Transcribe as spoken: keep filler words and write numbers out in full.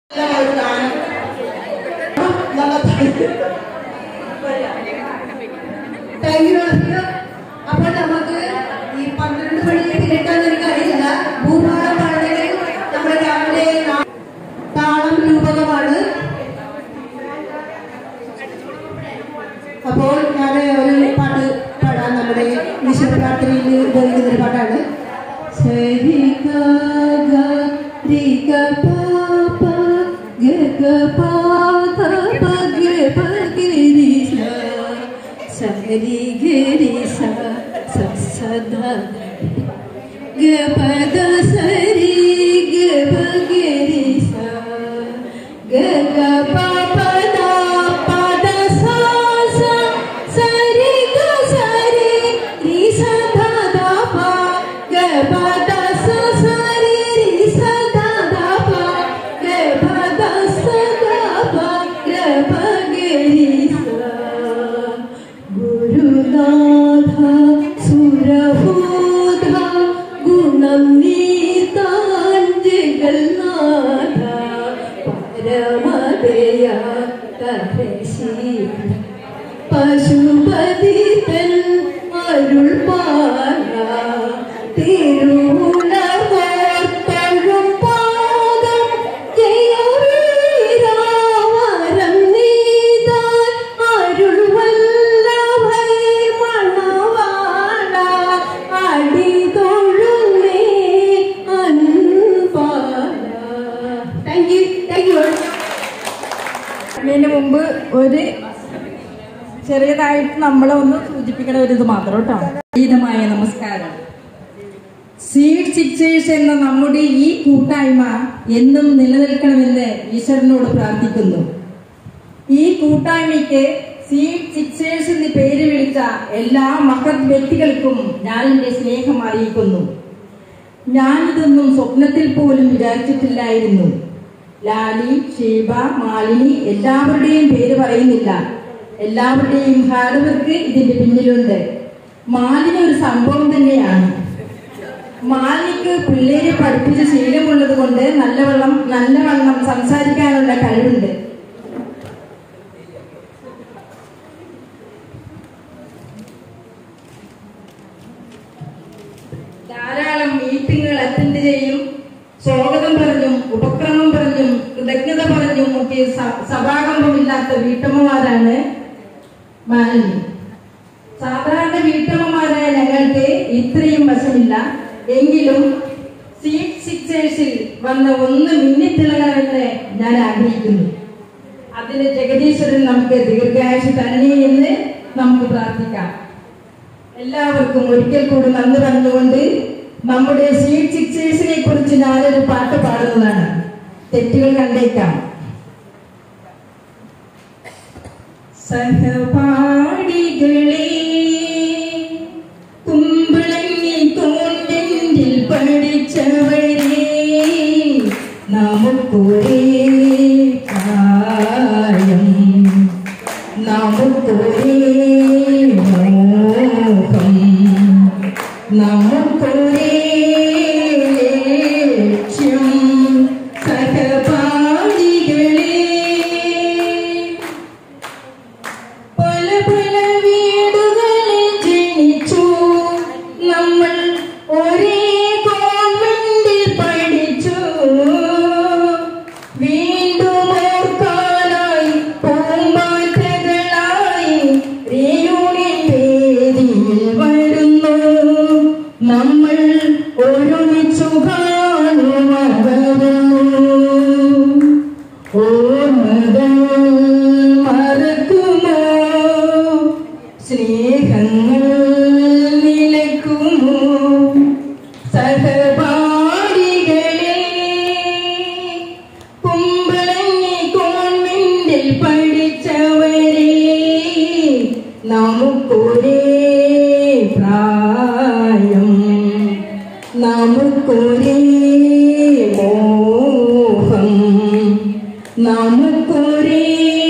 അപ്പോൾ നമുക്ക് ഈ പന്ത്രണ്ട് മണിക്ക് കിട്ടാൻ എനിക്കറിയില്ല. ഭൂപാളം പാടണമെങ്കിൽ നമ്മുടെ രാവിലെ താളം രൂപകമാണ്. അപ്പോൾ ഞാൻ ഒരു പാട്ട് പാടാൻ നമ്മുടെ വിശ്വരാത്രിയിൽ ഉപയോഗിക്കുന്നൊരു പാട്ടാണ്. ശരി ഗ രി ഗ പ പ ഗ ഗ പ ധ പ ഗ പ ഗ രി സ സ രി ഗ രി സ സ സ ധ ഗ പ ധ സ രി ഗ പ ഗ രി സ ഗ ഗ പ പ ധ പ ധ സ സ സ രി ഗ സ രി രി സ ധ ധ പ ഗ പ ധ സ സ രി രി സ ധ ധ പ ഗ പ ധ സ ധ പ ഗ പ ഗ രി സ ഗുരുനാഥ സുരഭൂത ഗുണം നീതാൻ ജഗന്നാഥ പരമദയ തപസി പശുപതി തൻ അരുൾ പാല തിരുവുണർവോർത്തഴും പാദം ജയവീരാവരം നീതാൻ അരുൾ വല്ലഭൈ മണവാള അടി തൊഴുന്നേ അൻപാല. Thank you thank you. അതിന് മുമ്പ് ഒരു ചെറിയതായിട്ട് നമ്മളെ ഒന്ന് സൂചിപ്പിക്കണ ഒരു ഇത് മാത്രം കേട്ടോ. ഗീതമായ നമസ്കാരം. സീഡ് സിക്സേഴ്സ് എന്ന നമ്മുടെ ഈ കൂട്ടായ്മ എന്നും നിലനിൽക്കണമെന്ന് ഈശ്വരനോട് പ്രാർത്ഥിക്കുന്നു. ഈ കൂട്ടായ്മയ്ക്ക് സീഡ് സിക്സേഴ്സ് എന്ന് പേര് വിളിച്ച എല്ലാ മഹത് വ്യക്തികൾക്കും ഞാൻ എന്റെ സ്നേഹം അറിയിക്കുന്നു. ഞാനിതൊന്നും സ്വപ്നത്തിൽ പോലും വിചാരിച്ചിട്ടില്ലായിരുന്നു. ലാലി, ഷീബ, മാലിനി എല്ലാവരുടെയും പേര് പറയുന്നില്ല. എല്ലാവരുടെയും ഹാർഡ് വർക്ക് ഇതിന്റെ പിന്നിലുണ്ട്. മാലിനി ഒരു സംഭവം തന്നെയാണ്. മാലിനിക്ക് പിള്ളേരെ പഠിപ്പിച്ച ശീലമുള്ളത് കൊണ്ട് നല്ലവണ്ണം നല്ലവണ്ണം സംസാരിക്കാനുള്ള കഴിവുണ്ട്. ധാരാളം മീറ്റിങ്ങുകൾ അറ്റൻഡ് ചെയ്യും. സ്വാഗതം പറഞ്ഞും ഉപക്രമം പറഞ്ഞും കൃതജ്ഞത പറഞ്ഞും ഒക്കെ സഭാകമ്പമില്ലാത്ത വീട്ടമ്മമാരാണ് മാലിനി. സാധാരണ വീട്ടമ്മമാരായ ഞങ്ങൾക്ക് ഇത്രയും വശമില്ല. എങ്കിലും സീഡ് സിക്സേഴ്സിൽ വന്ന ഒന്ന് മിന്നിത്തിളങ്ങണമെന്ന് ഞാൻ ആഗ്രഹിക്കുന്നു. അതിന് ജഗദീശ്വരൻ നമുക്ക് ദീർഘായുസ് തരണേ എന്ന് നമുക്ക് പ്രാർത്ഥിക്കാം. എല്ലാവർക്കും ഒരിക്കൽ കൂടി നന്ദി പറഞ്ഞുകൊണ്ട് നമ്മുടെ സീഡ് സിക്സേഴ്സിനെ കുറിച്ച് ഞാനൊരു പാട്ട് പാടുന്നതാണ്. തെറ്റുകൾ കണ്ടേക്കാം. സഹപാഠികളെ കുമ്പളങ്ങി തോണ്ടിൽ പഠിച്ചവരെ നമുക്കൊരേ കാര്യം നമുക്കൊരേ മോഹം നമുക്കൊരേ ലക്ഷ്യം. സഹപാഠികളെ പല പല വീടുകളിൽ ജനിച്ചു നമ്മൾ, ഒരേ കോൺവെന്റിൽ പഠിച്ചു. വീണ്ടും ഓർക്കാനായി പൂമ്പാറ്റകളായി റീയൂണിയൻ വേദിയിൽ വരുന്നു നമ്മൾ, ഒരുമിച്ചു കാണുമവരുന്നു. ഓർമ്മകൾ മറക്കുമോ, സ്നേഹങ്ങൾ നിലക്കുമോ. സഹപാഠികളെ കുമ്പളങ്ങി കോൺവെന്റിൽ പഠിച്ചവരെ നമുക്കൊരേ പ്രായം നമുക്കൊരേ മോഹം നമുക്കൊരേ